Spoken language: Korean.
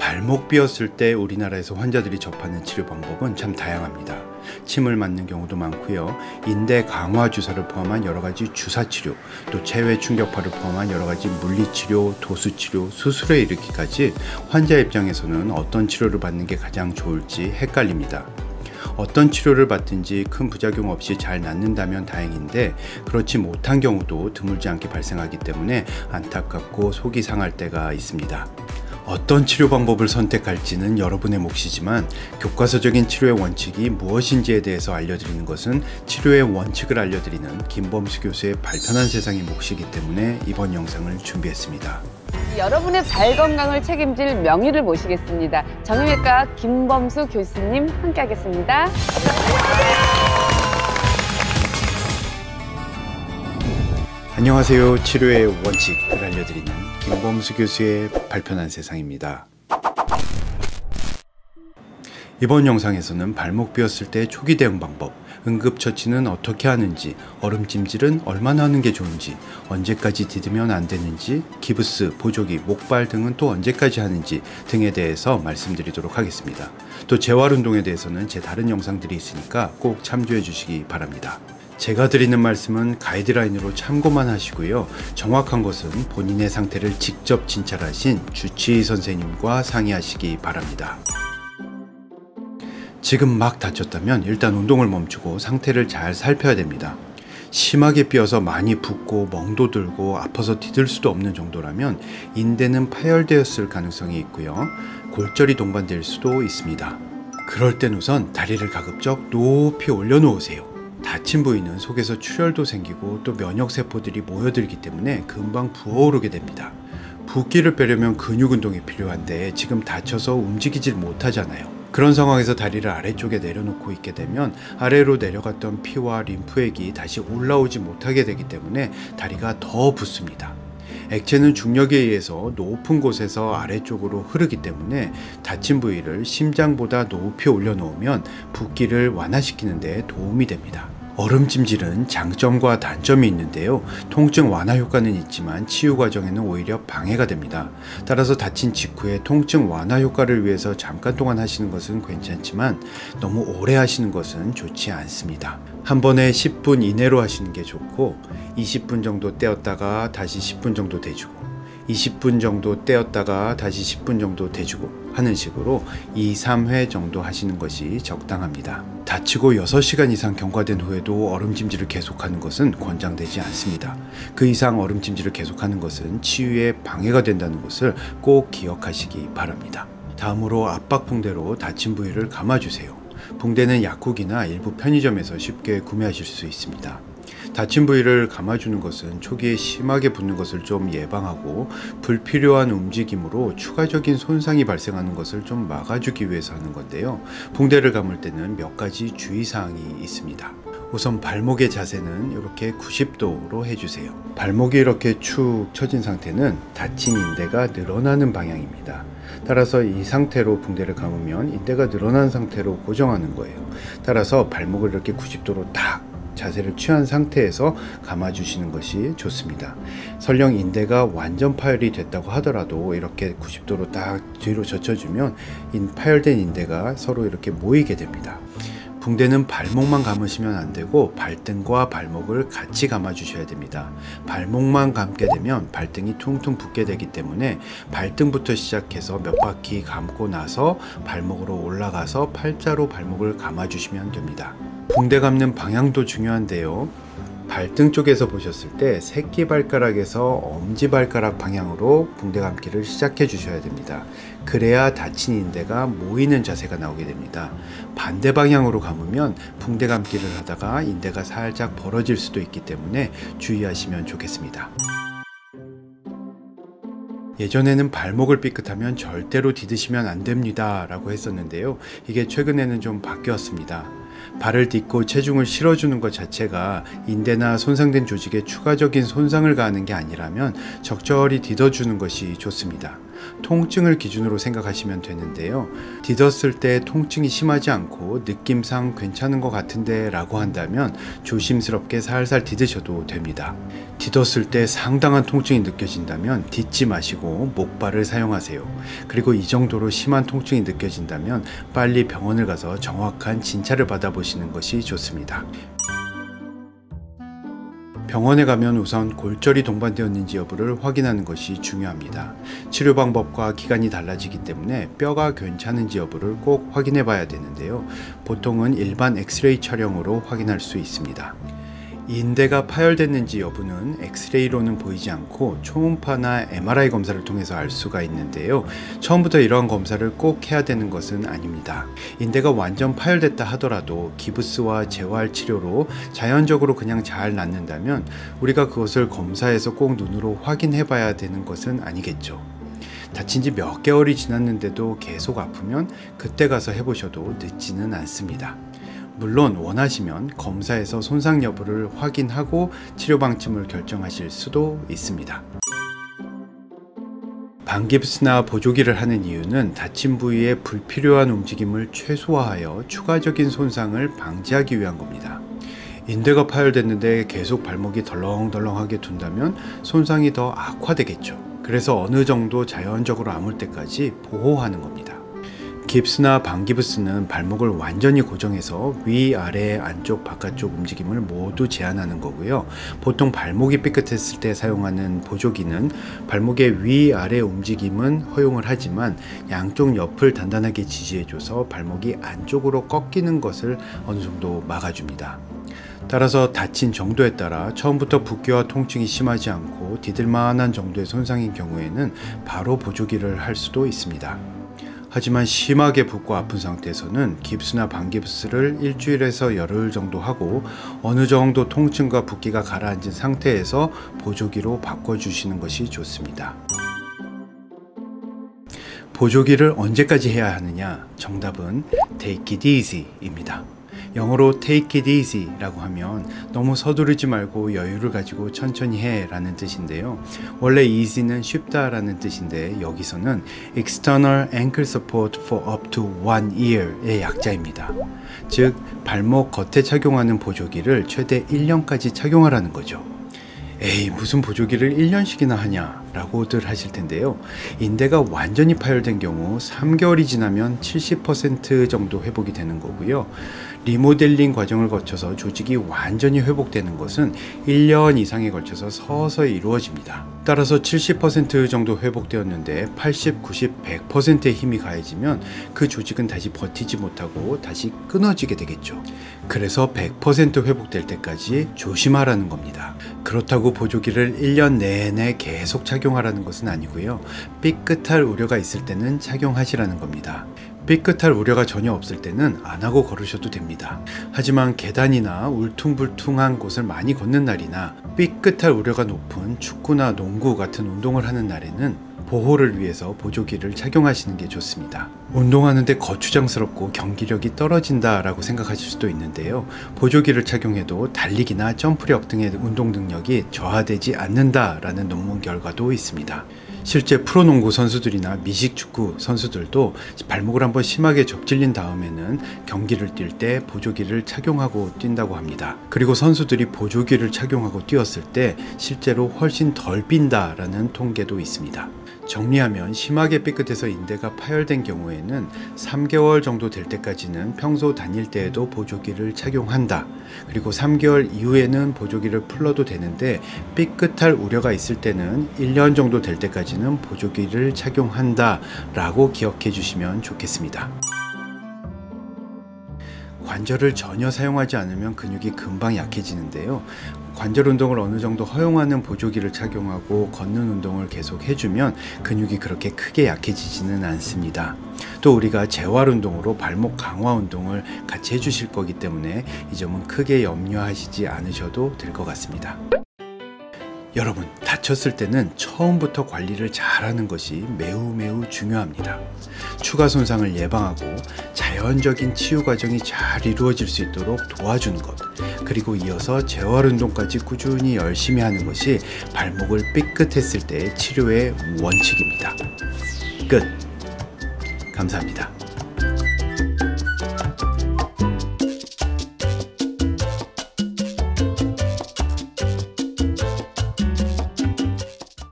발목 삐었을 때 우리나라에서 환자들이 접하는 치료 방법은 참 다양합니다. 침을 맞는 경우도 많고요. 인대 강화 주사를 포함한 여러 가지 주사 치료, 또 체외 충격파를 포함한 여러 가지 물리 치료, 도수 치료, 수술에 이르기까지 환자 입장에서는 어떤 치료를 받는 게 가장 좋을지 헷갈립니다. 어떤 치료를 받든지 큰 부작용 없이 잘 낫는다면 다행인데 그렇지 못한 경우도 드물지 않게 발생하기 때문에 안타깝고 속이 상할 때가 있습니다. 어떤 치료 방법을 선택할지는 여러분의 몫이지만 교과서적인 치료의 원칙이 무엇인지에 대해서 알려드리는 것은 치료의 원칙을 알려드리는 김범수 교수의 발편한 세상의 몫이기 때문에 이번 영상을 준비했습니다. 여러분의 발 건강을 책임질 명의를 모시겠습니다. 정형외과 김범수 교수님 함께하겠습니다. 안녕하세요. 치료의 원칙을 알려드리는 김범수 교수의 발편한 세상입니다. 이번 영상에서는 발목 삐었을 때 초기 대응 방법, 응급처치는 어떻게 하는지, 얼음찜질은 얼마나 하는 게 좋은지, 언제까지 디디면 안 되는지, 기부스, 보조기, 목발 등은 또 언제까지 하는지 등에 대해서 말씀드리도록 하겠습니다. 또 재활운동에 대해서는 제 다른 영상들이 있으니까 꼭 참조해 주시기 바랍니다. 제가 드리는 말씀은 가이드라인으로 참고만 하시고요. 정확한 것은 본인의 상태를 직접 진찰하신 주치의 선생님과 상의하시기 바랍니다. 지금 막 다쳤다면 일단 운동을 멈추고 상태를 잘 살펴야 됩니다. 심하게 삐어서 많이 붓고 멍도 들고 아파서 디딜 수도 없는 정도라면 인대는 파열되었을 가능성이 있고요. 골절이 동반될 수도 있습니다. 그럴 땐 우선 다리를 가급적 높이 올려놓으세요. 다친 부위는 속에서 출혈도 생기고 또 면역세포들이 모여들기 때문에 금방 부어오르게 됩니다. 붓기를 빼려면 근육 운동이 필요한데 지금 다쳐서 움직이질 못하잖아요. 그런 상황에서 다리를 아래쪽에 내려놓고 있게 되면 아래로 내려갔던 피와 림프액이 다시 올라오지 못하게 되기 때문에 다리가 더 붓습니다. 액체는 중력에 의해서 높은 곳에서 아래쪽으로 흐르기 때문에 다친 부위를 심장보다 높이 올려놓으면 붓기를 완화시키는 데 도움이 됩니다. 얼음찜질은 장점과 단점이 있는데요. 통증 완화 효과는 있지만 치유 과정에는 오히려 방해가 됩니다. 따라서 다친 직후에 통증 완화 효과를 위해서 잠깐 동안 하시는 것은 괜찮지만 너무 오래 하시는 것은 좋지 않습니다. 한 번에 10분 이내로 하시는 게 좋고 20분 정도 떼었다가 다시 10분 정도 대주고 20분 정도 떼었다가 다시 10분 정도 대주고 하는 식으로 2, 3회 정도 하시는 것이 적당합니다. 다치고 6시간 이상 경과된 후에도 얼음찜질을 계속하는 것은 권장되지 않습니다. 그 이상 얼음찜질을 계속하는 것은 치유에 방해가 된다는 것을 꼭 기억하시기 바랍니다. 다음으로 압박붕대로 다친 부위를 감아주세요. 붕대는 약국이나 일부 편의점에서 쉽게 구매하실 수 있습니다. 다친 부위를 감아주는 것은 초기에 심하게 붓는 것을 좀 예방하고 불필요한 움직임으로 추가적인 손상이 발생하는 것을 좀 막아주기 위해서 하는 건데요. 붕대를 감을 때는 몇 가지 주의사항이 있습니다. 우선 발목의 자세는 이렇게 90도로 해주세요. 발목이 이렇게 축 처진 상태는 다친 인대가 늘어나는 방향입니다. 따라서 이 상태로 붕대를 감으면 인대가 늘어난 상태로 고정하는 거예요. 따라서 발목을 이렇게 90도로 딱 자세를 취한 상태에서 감아주시는 것이 좋습니다. 설령 인대가 완전 파열이 됐다고 하더라도 이렇게 90도로 딱 뒤로 젖혀주면 파열된 인대가 서로 이렇게 모이게 됩니다. 붕대는 발목만 감으시면 안 되고 발등과 발목을 같이 감아 주셔야 됩니다. 발목만 감게 되면 발등이 퉁퉁 붓게 되기 때문에 발등부터 시작해서 몇 바퀴 감고 나서 발목으로 올라가서 팔자로 발목을 감아 주시면 됩니다. 붕대 감는 방향도 중요한데요. 발등 쪽에서 보셨을 때 새끼발가락에서 엄지발가락 방향으로 붕대 감기를 시작해 주셔야 됩니다. 그래야 다친 인대가 모이는 자세가 나오게 됩니다. 반대 방향으로 감으면 붕대 감기를 하다가 인대가 살짝 벌어질 수도 있기 때문에 주의하시면 좋겠습니다. 예전에는 발목을 삐끗하면 절대로 디디시면 안 됩니다 라고 했었는데요. 이게 최근에는 좀 바뀌었습니다. 발을 딛고 체중을 실어주는 것 자체가 인대나 손상된 조직에 추가적인 손상을 가하는 게 아니라면 적절히 디뎌주는 것이 좋습니다. 통증을 기준으로 생각하시면 되는데요. 디뎠을 때 통증이 심하지 않고 느낌상 괜찮은 것 같은데 라고 한다면 조심스럽게 살살 디드셔도 됩니다. 디뎠을 때 상당한 통증이 느껴진다면 딛지 마시고 목발을 사용하세요. 그리고 이 정도로 심한 통증이 느껴진다면 빨리 병원을 가서 정확한 진찰을 받아보시는 것이 좋습니다. 병원에 가면 우선 골절이 동반되었는지 여부를 확인하는 것이 중요합니다. 치료 방법과 기간이 달라지기 때문에 뼈가 괜찮은지 여부를 꼭 확인해 봐야 되는데요. 보통은 일반 엑스레이 촬영으로 확인할 수 있습니다. 인대가 파열됐는지 여부는 엑스레이로는 보이지 않고 초음파나 MRI 검사를 통해서 알 수가 있는데요. 처음부터 이러한 검사를 꼭 해야 되는 것은 아닙니다. 인대가 완전 파열됐다 하더라도 기부스와 재활 치료로 자연적으로 그냥 잘 낫는다면 우리가 그것을 검사해서 꼭 눈으로 확인해 봐야 되는 것은 아니겠죠. 다친 지 몇 개월이 지났는데도 계속 아프면 그때 가서 해보셔도 늦지는 않습니다. 물론 원하시면 검사에서 손상 여부를 확인하고 치료 방침을 결정하실 수도 있습니다. 반깁스나 보조기를 하는 이유는 다친 부위의 불필요한 움직임을 최소화하여 추가적인 손상을 방지하기 위한 겁니다. 인대가 파열됐는데 계속 발목이 덜렁덜렁하게 둔다면 손상이 더 악화되겠죠. 그래서 어느 정도 자연적으로 아물 때까지 보호하는 겁니다. 깁스나 반깁스는 발목을 완전히 고정해서 위, 아래, 안쪽, 바깥쪽 움직임을 모두 제한하는 거고요. 보통 발목이 삐끗했을 때 사용하는 보조기는 발목의 위, 아래 움직임은 허용을 하지만 양쪽 옆을 단단하게 지지해줘서 발목이 안쪽으로 꺾이는 것을 어느 정도 막아줍니다. 따라서 다친 정도에 따라 처음부터 붓기와 통증이 심하지 않고 디딜만한 정도의 손상인 경우에는 바로 보조기를 할 수도 있습니다. 하지만 심하게 붓고 아픈 상태에서는 깁스나 반깁스를 일주일에서 열흘 정도 하고 어느 정도 통증과 붓기가 가라앉은 상태에서 보조기로 바꿔주시는 것이 좋습니다. 보조기를 언제까지 해야 하느냐? 정답은 Take it easy 입니다. 영어로 take it easy 라고 하면 너무 서두르지 말고 여유를 가지고 천천히 해 라는 뜻인데요. 원래 easy는 쉽다 라는 뜻인데 여기서는 external ankle support for up to 1 year의 약자입니다. 즉 발목 겉에 착용하는 보조기를 최대 1년까지 착용하라는 거죠. 에이 무슨 보조기를 1년씩이나 하냐 라고들 하실 텐데요. 인대가 완전히 파열된 경우 3개월이 지나면 70% 정도 회복이 되는 거고요. 리모델링 과정을 거쳐서 조직이 완전히 회복되는 것은 1년 이상에 걸쳐서 서서히 이루어집니다. 따라서 70% 정도 회복되었는데 80, 90, 100%의 힘이 가해지면 그 조직은 다시 버티지 못하고 다시 끊어지게 되겠죠. 그래서 100% 회복될 때까지 조심하라는 겁니다. 그렇다고 보조기를 1년 내내 계속 착용하라는 것은 아니고요. 삐끗할 우려가 있을 때는 착용하시라는 겁니다. 삐끗할 우려가 전혀 없을 때는 안 하고 걸으셔도 됩니다. 하지만 계단이나 울퉁불퉁한 곳을 많이 걷는 날이나 삐끗할 우려가 높은 축구나 농구 같은 운동을 하는 날에는 보호를 위해서 보조기를 착용하시는 게 좋습니다. 운동하는데 거추장스럽고 경기력이 떨어진다 라고 생각하실 수도 있는데요. 보조기를 착용해도 달리기나 점프력 등의 운동 능력이 저하되지 않는다 라는 논문 결과도 있습니다. 실제 프로농구 선수들이나 미식축구 선수들도 발목을 한번 심하게 접질린 다음에는 경기를 뛸 때 보조기를 착용하고 뛴다고 합니다. 그리고 선수들이 보조기를 착용하고 뛰었을 때 실제로 훨씬 덜 빈다라는 통계도 있습니다. 정리하면 심하게 삐끗해서 인대가 파열된 경우에는 3개월 정도 될 때까지는 평소 다닐 때에도 보조기를 착용한다. 그리고 3개월 이후에는 보조기를 풀러도 되는데 삐끗할 우려가 있을 때는 1년 정도 될 때까지는 보조기를 착용한다 라고 기억해 주시면 좋겠습니다. 관절을 전혀 사용하지 않으면 근육이 금방 약해지는데요. 관절 운동을 어느 정도 허용하는 보조기를 착용하고 걷는 운동을 계속 해주면 근육이 그렇게 크게 약해지지는 않습니다. 또 우리가 재활 운동으로 발목 강화 운동을 같이 해주실 거기 때문에 이 점은 크게 염려하시지 않으셔도 될 것 같습니다. 여러분, 다쳤을 때는 처음부터 관리를 잘하는 것이 매우 중요합니다. 추가 손상을 예방하고 자연적인 치유 과정이 잘 이루어질 수 있도록 도와주는 것, 그리고 이어서 재활 운동까지 꾸준히 열심히 하는 것이 발목을 삐끗했을 때의 치료의 원칙입니다. 끝. 감사합니다.